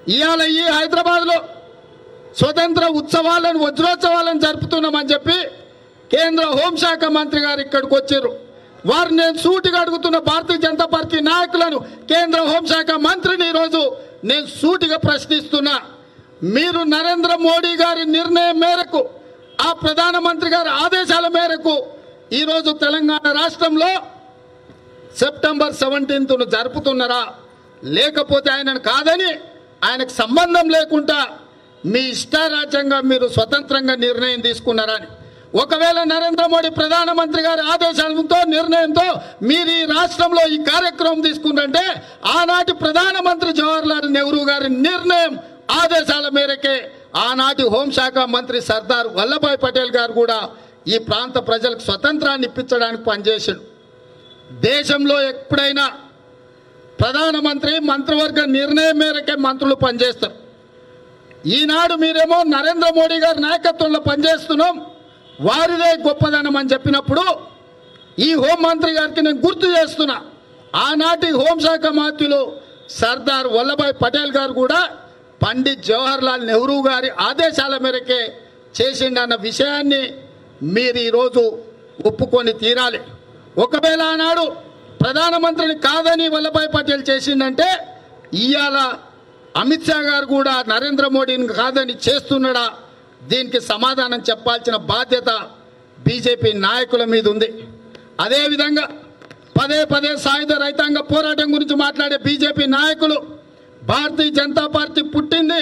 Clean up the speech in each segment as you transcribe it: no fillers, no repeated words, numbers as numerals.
ఇవాళ ఈ హైదరాబాద్లో స్వతంత్ర ఉత్సవాలను వజ్రోత్సవాలను జరుపుతున్నామని చెప్పి కేంద్ర హోంశాఖ మంత్రి గారు ఇక్కడికి వచ్చారు. వారు నేను సూటిగా అడుగుతున్న భారతీయ జనతా పార్టీ నాయకులను, కేంద్ర హోంశాఖ మంత్రిని ఈరోజు నేను సూటిగా ప్రశ్నిస్తున్నా. మీరు నరేంద్ర మోడీ గారి నిర్ణయం మేరకు, ఆ ప్రధానమంత్రి గారి ఆదేశాల మేరకు ఈరోజు తెలంగాణ రాష్ట్రంలో సెప్టెంబర్ 17ను జరుపుతున్నారా, లేకపోతే ఆయనను కాదని ఆయనకు సంబంధం లేకుండా మీ ఇష్టారాజ్యంగా మీరు స్వతంత్రంగా నిర్ణయం తీసుకున్నారా అని. ఒకవేళ నరేంద్ర మోడీ ప్రధానమంత్రి గారి ఆదేశాలతో నిర్ణయంతో మీరు ఈ రాష్ట్రంలో ఈ కార్యక్రమం తీసుకుంటే ఆనాటి ప్రధానమంత్రి జవహర్లాల్ నెహ్రూ గారి నిర్ణయం ఆదేశాల మేరకే ఆనాటి హోంశాఖ మంత్రి సర్దార్ వల్లభాయ్ పటేల్ గారు కూడా ఈ ప్రాంత ప్రజలకు స్వతంత్రాన్ని ఇప్పించడానికి పనిచేశాడు. దేశంలో ఎప్పుడైనా ప్రధానమంత్రి మంత్రివర్గ నిర్ణయం మేరకే మంత్రులు పనిచేస్తారు. ఈనాడు మీరేమో నరేంద్ర మోడీ గారి నాయకత్వంలో పనిచేస్తున్నాం, వారిదే గొప్పదనం అని చెప్పినప్పుడు ఈ హోంమంత్రి గారికి నేను గుర్తు చేస్తున్నా, ఆనాటి హోంశాఖ మంత్రులు సర్దార్ వల్లభాయ్ పటేల్ గారు కూడా పండిత్ జవహర్లాల్ నెహ్రూ గారి ఆదేశాల మేరకే చేసిండన్న విషయాన్ని మీరు ఈరోజు ఒప్పుకొని తీరాలి. ఒకవేళ ఆనాడు ప్రధానమంత్రిని కాదని వల్లభాయ్ పటేల్ చేసిండంటే ఇవాళ అమిత్ షా గారు కూడా నరేంద్ర మోడీని కాదని చేస్తున్నాడా, దీనికి సమాధానం చెప్పాల్సిన బాధ్యత బీజేపీ నాయకుల మీద ఉంది. అదేవిధంగా పదే పదే సాయుధ రైతాంగ పోరాటం గురించి మాట్లాడే బీజేపీ నాయకులు, భారతీయ జనతా పార్టీ పుట్టింది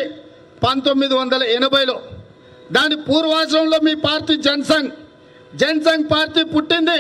1980లో, దాని పూర్వాశ్రమంలో మీ పార్టీ జనసంఘ్ పార్టీ పుట్టింది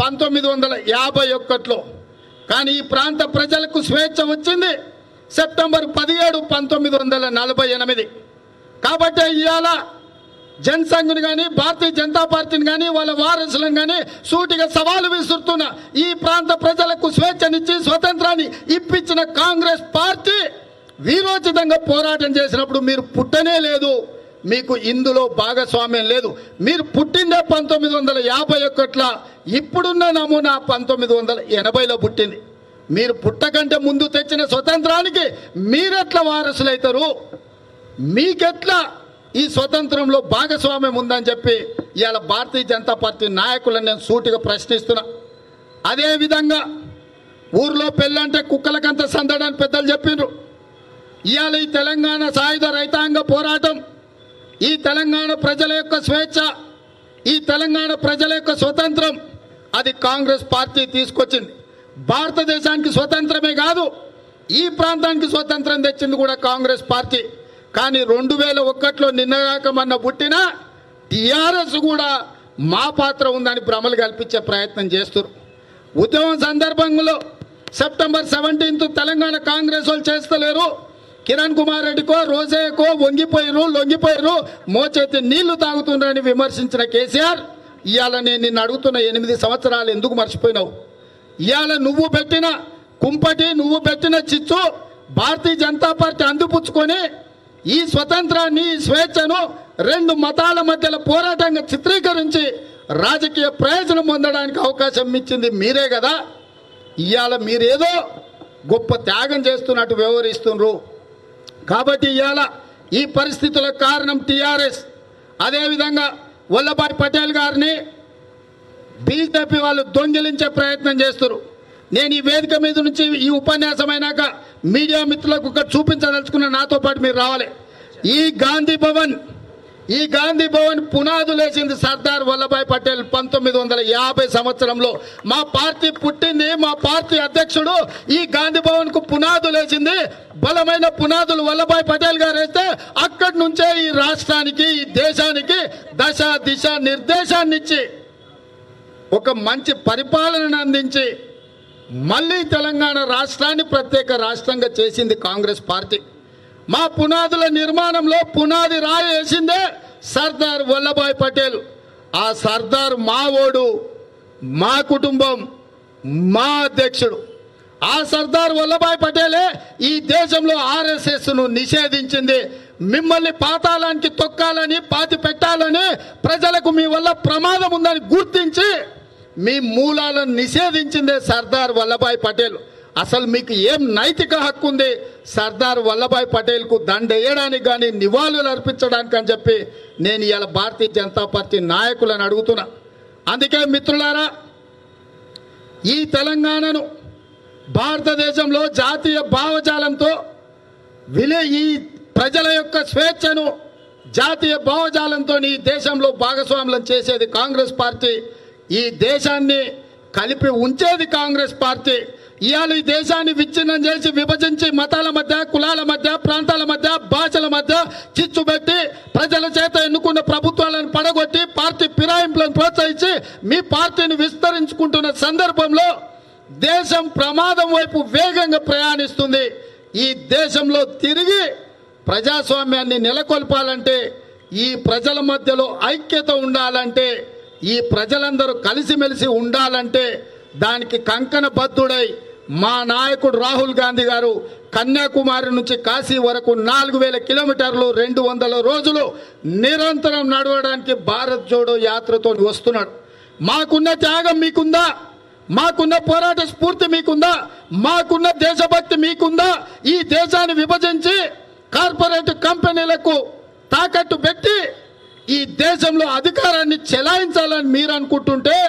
1951లో. కానీ ఈ ప్రాంత ప్రజలకు స్వేచ్ఛ వచ్చింది సెప్టెంబర్ 17, 1948. కాబట్టి ఇవాళ జనసంఘ్ని కానీ భారతీయ జనతా పార్టీని కానీ వాళ్ళ వారసులను కానీ సూటిగా సవాలు విసురుతున్న ఈ ప్రాంత ప్రజలకు స్వేచ్ఛనిచ్చి స్వతంత్రాన్ని ఇప్పించిన కాంగ్రెస్ పార్టీ వీరోచితంగా పోరాటం చేసినప్పుడు మీరు పుట్టనే లేదు, మీకు ఇందులో భాగస్వామ్యం లేదు. మీరు పుట్టిందే 1951లో, ఇప్పుడున్న నమూనా 1980లో పుట్టింది. మీరు పుట్టకంటే ముందు తెచ్చిన స్వతంత్రానికి మీరెట్లా వారసులైతారు, మీకెట్లా ఈ స్వతంత్రంలో భాగస్వామ్యం ఉందని చెప్పి ఇవాళ భారతీయ జనతా పార్టీ నాయకులను నేను సూటిగా ప్రశ్నిస్తున్నా. అదేవిధంగా ఊర్లో పెళ్ళంటే కుక్కలకంత సందడని పెద్దలు చెప్పిండ్రు. ఇవాళ ఈ తెలంగాణ సాయుధ రైతాంగ పోరాటం, ఈ తెలంగాణ ప్రజల యొక్క స్వేచ్ఛ, ఈ తెలంగాణ ప్రజల యొక్క స్వతంత్రం అది కాంగ్రెస్ పార్టీ తీసుకొచ్చింది. భారతదేశానికి స్వతంత్రమే కాదు, ఈ ప్రాంతానికి స్వతంత్రం తెచ్చింది కూడా కాంగ్రెస్ పార్టీ. కానీ 2001లో నిన్నగాకమన్న పుట్టిన టీఆర్ఎస్ కూడా మా పాత్ర ఉందని భ్రమలు కల్పించే ప్రయత్నం చేస్తారు. ఉద్యమం సందర్భంలో సెప్టెంబర్ 17 తెలంగాణ కాంగ్రెస్ వాళ్ళు చేస్తలేరు, కిరణ్ కుమార్ రెడ్డికో రోజేకో లొంగిపోయారు, మోచేతి నీళ్లు తాగుతున్నారని విమర్శించిన కేసీఆర్ ఇవాళ నేను నిన్ను అడుగుతున్న 8 సంవత్సరాలు ఎందుకు మర్చిపోయినావు? ఇవాళ నువ్వు పెట్టిన కుంపటి, నువ్వు పెట్టిన చిచ్చు భారతీయ జనతా పార్టీ అందిపుచ్చుకొని ఈ స్వతంత్రాన్ని, ఈ స్వేచ్ఛను 2 మతాల మధ్యలో పోరాటంగా చిత్రీకరించి రాజకీయ ప్రయోజనం పొందడానికి అవకాశం ఇచ్చింది మీరే కదా. ఇవాళ మీరేదో గొప్ప త్యాగం చేస్తున్నట్టు వ్యవహరిస్తున్నారు. కాబట్టి ఇవాళ ఈ పరిస్థితులకు కారణం టీఆర్ఎస్. అదేవిధంగా వల్లభాయ్ పటేల్ గారిని బీజేపీ వాళ్ళు దొంగిలించే ప్రయత్నం చేస్తారు. నేను ఈ వేదిక మీద నుంచి ఈ ఉపన్యాసం అయినాక మీడియా మిత్రులకు ఒకటి చూపించదలుచుకున్న, నాతో పాటు మీరు రావాలి. ఈ గాంధీ భవన్ పునాదులు వేసింది సర్దార్ వల్లభాయ్ పటేల్ 1950 సంవత్సరంలో. మా పార్టీ పుట్టింది, మా పార్టీ అధ్యక్షుడు ఈ గాంధీ భవన్ కు పునాదులు వేసింది. బలమైన పునాదులు వల్లభాయ్ పటేల్ గారు వేస్తే అక్కడి నుంచే ఈ రాష్ట్రానికి, ఈ దేశానికి దశ దిశ నిర్దేశాన్ని ఇచ్చి ఒక మంచి పరిపాలనను అందించి మళ్ళీ తెలంగాణ రాష్ట్రాన్ని ప్రత్యేక రాష్ట్రంగా చేసింది కాంగ్రెస్ పార్టీ. మా పునాదుల నిర్మాణంలో పునాది రాయి వేసిందే సర్దార్ వల్లభాయ్ పటేల్. ఆ సర్దార్ మా ఓడు, మా కుటుంబం, మా అధ్యక్షుడు. ఆ సర్దార్ వల్లభాయ్ పటేలే ఈ దేశంలో ఆర్ఎస్ఎస్ను నిషేధించింది. మిమ్మల్ని పాతాళానికి తొక్కాలని, పాతి పెట్టాలని, ప్రజలకు మీ వల్ల ప్రమాదం ఉందని గుర్తించి మీ మూలాలను నిషేధించిందే సర్దార్ వల్లభాయ్ పటేల్. అసలు మీకు ఏం నైతిక హక్కు ఉంది సర్దార్ వల్లభాయ్ పటేల్కు దండేయడానికి కానీ నివాళులు అర్పించడానికి అని చెప్పి నేను ఇవాళ భారతీయ జనతా పార్టీ నాయకులను అడుగుతున్నా. అందుకే మిత్రులారా, ఈ తెలంగాణను భారతదేశంలో జాతీయ భావజాలంతో ఈ ప్రజల యొక్క స్వేచ్ఛను జాతీయ భావజాలంతో ఈ దేశంలో భాగస్వాములను చేసేది కాంగ్రెస్ పార్టీ. ఈ దేశాన్ని కలిపి ఉంచేది కాంగ్రెస్ పార్టీ. ఇవాళ ఈ దేశాన్ని విచ్ఛిన్నం చేసి విభజించి మతాల మధ్య, కులాల మధ్య, ప్రాంతాల మధ్య, భాషల మధ్య చిచ్చు పెట్టి ప్రజల చేత ఎన్నుకున్న ప్రభుత్వాలను పడగొట్టి పార్టీ ఫిరాయింపులను ప్రోత్సహించి మీ పార్టీని విస్తరించుకుంటున్న సందర్భంలో దేశం ప్రమాదం వైపు వేగంగా ప్రయాణిస్తుంది. ఈ దేశంలో తిరిగి ప్రజాస్వామ్యాన్ని నెలకొల్పాలంటే, ఈ ప్రజల మధ్యలో ఐక్యత ఉండాలంటే, ఈ ప్రజలందరూ కలిసిమెలిసి ఉండాలంటే దానికి కంకణబద్ధుడై మా నాయకుడు రాహుల్ గాంధీ గారు కన్యాకుమారి నుంచి కాశీ వరకు 4000 కిలోమీటర్లు 200 రోజులు నిరంతరం నడవడానికి భారత్ జోడో యాత్రతో వస్తున్నాడు. మాకున్న త్యాగం మీకుందా? మాకున్న పోరాట స్ఫూర్తి మీకుందా? మాకున్న దేశభక్తి మీకుందా? ఈ దేశాన్ని విభజించి కార్పొరేట్ కంపెనీలకు తాకట్టు పెట్టి ఈ దేశంలో అధికారాన్ని చెలాయించాలని మీరు అనుకుంటుంటే,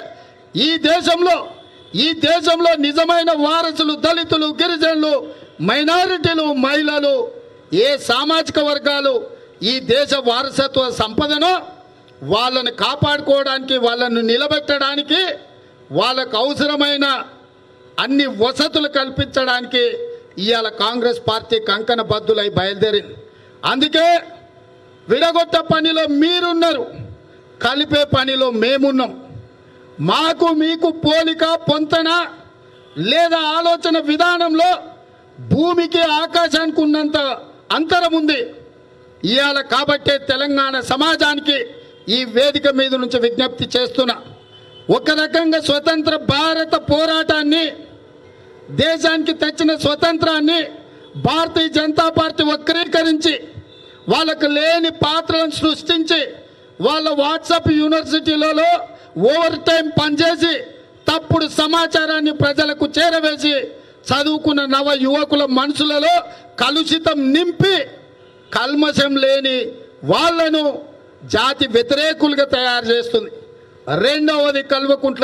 ఈ దేశంలో నిజమైన వారసులు దళితులు, గిరిజనులు, మైనారిటీలు, మహిళలు, ఏ సామాజిక వర్గాలు ఈ దేశ వారసత్వ సంపదను వాళ్ళని కాపాడుకోవడానికి, వాళ్ళను నిలబెట్టడానికి, వాళ్ళకు అవసరమైన అన్ని వసతులు కల్పించడానికి ఇవాళ కాంగ్రెస్ పార్టీ కంకణబద్ధులై బయలుదేరింది. అందుకే విడగొట్టే పనిలో మీరున్నారు, కలిపే పనిలో మేమున్నాం. మాకు మీకు పోలిక పొంతన లేదా ఆలోచన విధానంలో భూమికి ఆకాశానికి ఉన్నంత అంతరం ఉంది ఇవాళ. కాబట్టే తెలంగాణ సమాజానికి ఈ వేదిక మీద నుంచి విజ్ఞప్తి చేస్తున్నా. ఒక రకంగా స్వతంత్ర భారత పోరాటాన్ని, దేశానికి తెచ్చిన స్వతంత్రాన్ని భారతీయ జనతా పార్టీ వక్రీకరించి వాళ్ళకు లేని పాత్రలను సృష్టించి వాళ్ళ వాట్సాప్ యూనివర్సిటీలలో ఓవర్ టైం పనిచేసి తప్పుడు సమాచారాన్ని ప్రజలకు చేరవేసి చదువుకున్న నవ యువకుల మనసులలో కలుషితం నింపి కల్మషం లేని వాళ్లను జాతి వ్యతిరేకులుగా తయారు చేస్తుంది. రెండవది కల్వకుంట్ల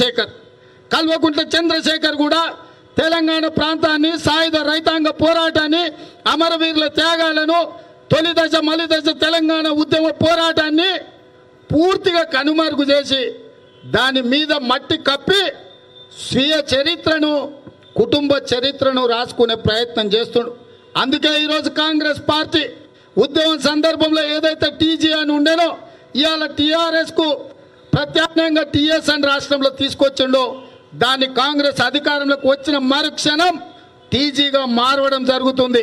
చంద్రశేఖర్ కూడా తెలంగాణ ప్రాంతాన్ని, సాయుధ రైతాంగ పోరాటాన్ని, అమరవీరుల త్యాగాలను, తొలి దశ మలి దశ తెలంగాణ ఉద్యమ పోరాటాన్ని పూర్తిగా కనుమరుగు చేసి దాని మీద మట్టి కప్పి స్వీయ చరిత్రను, కుటుంబ చరిత్రను రాసుకునే ప్రయత్నం చేస్తుండు. అందుకే ఈరోజు కాంగ్రెస్ పార్టీ ఉద్యమం సందర్భంలో ఏదైతే టీజీ అని ఉండేనో ఇవాళ టీఆర్ఎస్కు ప్రత్యామ్నాయంగా టీఎస్ అని రాష్ట్రంలో తీసుకొచ్చిండో దాన్ని కాంగ్రెస్ అధికారంలోకి వచ్చిన మరుక్షణం టీజీగా మారవడం జరుగుతుంది.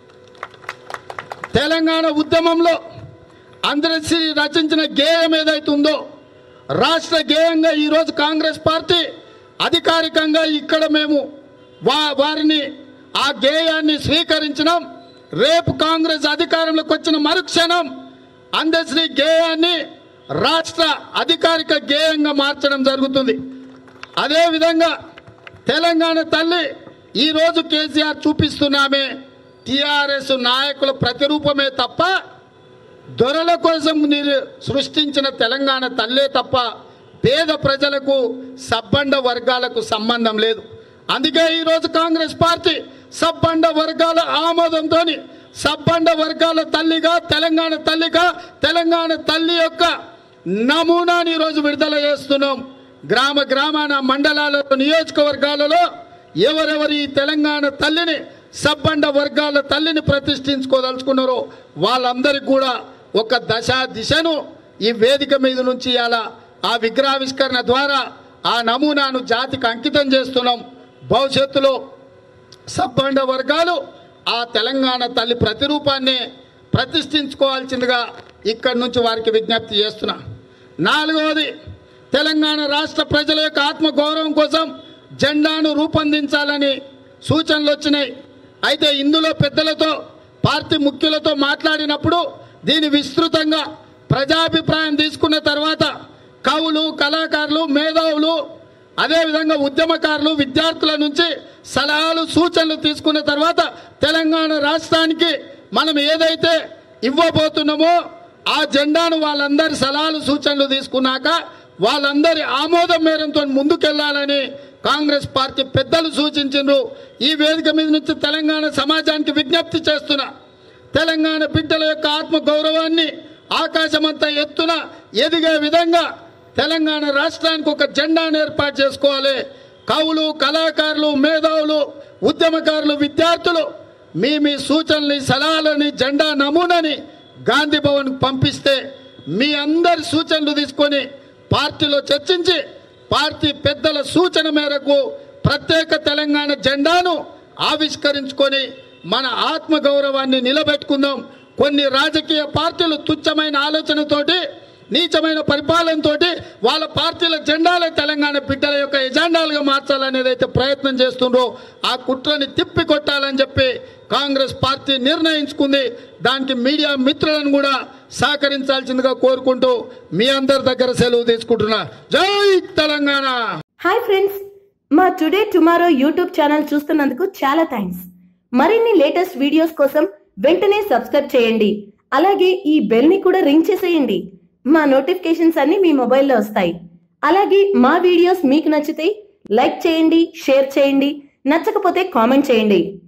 తెలంగాణ ఉద్యమంలో అందరశ్రీ రచించిన గేయం ఏదైతే ఉందో రాష్ట్ర గేయంగా ఈరోజు కాంగ్రెస్ పార్టీ అధికారికంగా ఇక్కడ మేము వారిని ఆ గేయాన్ని స్వీకరించినాం. రేపు కాంగ్రెస్ అధికారంలోకి వచ్చిన మరుక్షణం అందశ్రీ గేయాన్ని రాష్ట్ర అధికారిక గేయంగా మార్చడం జరుగుతుంది. అదేవిధంగా తెలంగాణ తల్లి ఈరోజు కేసీఆర్ చూపిస్తున్నామే టీఆర్ఎస్ నాయకుల ప్రతిరూపమే తప్ప దొరల కోసం సృష్టించిన తెలంగాణ తల్లే తప్ప పేద ప్రజలకు సబ్బండ వర్గాలకు సంబంధం లేదు. అందుకే ఈరోజు కాంగ్రెస్ పార్టీ సబ్బండ వర్గాల ఆమోదంతో సబ్బండ వర్గాల తల్లిగా తెలంగాణ తల్లి యొక్క నమూనాని ఈరోజు విడుదల చేస్తున్నాం. గ్రామాన మండలాలలో నియోజకవర్గాలలో ఎవరెవరు ఈ తెలంగాణ తల్లిని సబ్బండ వర్గాల తల్లిని ప్రతిష్ఠించుకోదలుచుకున్నారో వాళ్ళందరికీ కూడా ఒక దిశను ఈ వేదిక మీద నుంచి అలా ఆ విగ్రహావిష్కరణ ద్వారా ఆ నమూనాను జాతికి అంకితం చేస్తున్నాం. భవిష్యత్తులో సబ్బండ వర్గాలు ఆ తెలంగాణ తల్లి ప్రతిరూపాన్ని ప్రతిష్ఠించుకోవాల్సిందిగా ఇక్కడి నుంచి వారికి విజ్ఞప్తి చేస్తున్నా. నాలుగవది తెలంగాణ రాష్ట్ర ప్రజల యొక్క ఆత్మగౌరవం కోసం జెండాను రూపొందించాలని సూచనలు వచ్చినాయి. అయితే ఇందులో పెద్దలతో పార్టీ ముఖ్యులతో మాట్లాడినప్పుడు దీని విస్తృతంగా ప్రజాభిప్రాయం తీసుకున్న తర్వాత కవులు, కళాకారులు, మేధావులు, అదేవిధంగా ఉద్యమకారులు విద్యార్థుల నుంచి సలహాలు సూచనలు తీసుకున్న తర్వాత తెలంగాణ రాష్ట్రానికి మనం ఏదైతే ఇవ్వబోతున్నామో ఆ జెండాను వాళ్ళందరి సలహాలు సూచనలు తీసుకున్నాక వాళ్ళందరి ఆమోదం మేరంతో ముందుకెళ్లాలని కాంగ్రెస్ పార్టీ పెద్దలు సూచించారు. ఈ వేదిక మీద నుంచి తెలంగాణ సమాజానికి విజ్ఞప్తి చేస్తున్నా, తెలంగాణ బిడ్డల యొక్క ఆత్మ గౌరవాన్ని ఆకాశమంతా ఎత్తున ఎదిగే విధంగా తెలంగాణ రాష్ట్రానికి ఒక జెండాను ఏర్పాటు చేసుకోవాలి. కవులు, కళాకారులు, మేధావులు, ఉద్యమకారులు, విద్యార్థులు మీ సూచనని, సలహాలని, జెండా నమూనాని గాంధీ భవన్ పంపిస్తే మీ అందరి సూచనలు తీసుకొని పార్టీలో చర్చించి పార్టీ పెద్దల సూచన మేరకు ప్రత్యేక తెలంగాణ జెండాను ఆవిష్కరించుకొని మన ఆత్మగౌరవాన్ని నిలబెట్టుకుందాం. కొన్ని రాజకీయ పార్టీలు తుచ్చమైన ఆలోచనతోటి, నీచమైన పరిపాలనతోటి వాళ్ళ పార్టీల జెండాలే తెలంగాణ బిడ్డల యొక్క ఎజెండాలుగా మార్చాలనేది అయితే ప్రయత్నం చేస్తుండ్రో ఆ కుట్రని తిప్పి కొట్టాలని చెప్పి కాంగ్రెస్ పార్టీ నిర్ణయించుకుంది. దానికి మీడియా మిత్రులను కూడా సహకరించాల్సిందిగా కోరుకుంటూ మీ అందరి దగ్గర సెలవు తీసుకుంటున్నా. జై తెలంగాణ. హాయ్ ఫ్రెండ్స్, మా టుడే టుమారో యూట్యూబ్ ఛానల్ చూస్తున్నందుకు చాలా థ్యాంక్స్. మరిన్ని లేటెస్ట్ వీడియోస్ కోసం వెంటనే సబ్స్క్రైబ్ చేయండి. అలాగే ఈ బెల్ ని కూడా రింగ్ చేసేయండి. మా నోటిఫికేషన్స్ అన్ని మీ మొబైల్లో వస్తాయి. అలాగే మా వీడియోస్ మీకు నచ్చితే లైక్ చేయండి, షేర్ చేయండి, నచ్చకపోతే కామెంట్ చేయండి.